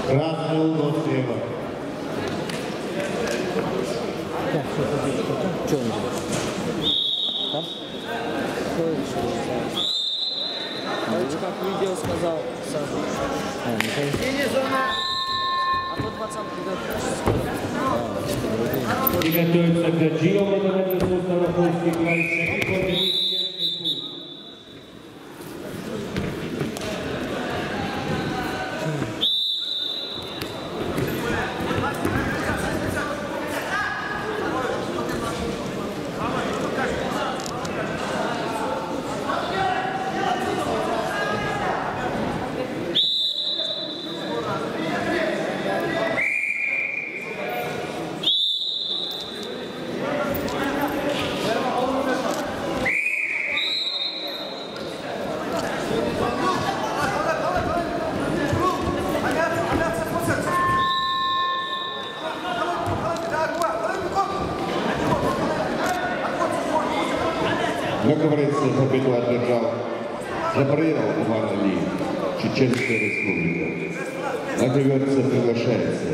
Красный угол слева. Так, что он делает? Там? Короче, как видео сказал сразу. А то 20 Приготовиться к Гаджио, водоводный суд Ставропольский край, шаги по Министерской службы. Как говорится, победу одержал Джабраилов Умар Алиев, Чеченская республика. Как говорится, приглашается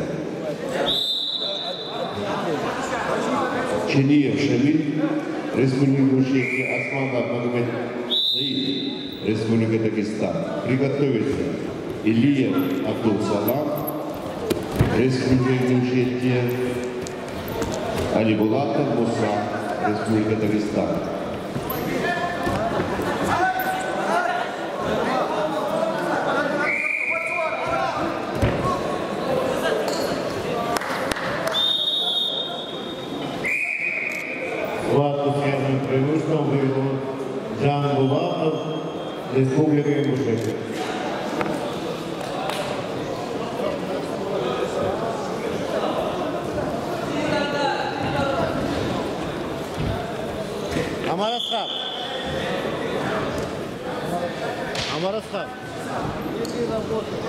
Чениев Шамиль, Республика Чехия, Османов Магомед Саид, Республика Дагестан. Приготовиться Илиев Абдул-Салам, Республика Чехия, Алибулатов Муса, Республика Дагестан. Связанным преимуществом выиграл Жан Булатов, Республика Ингушетия. Амарасхан.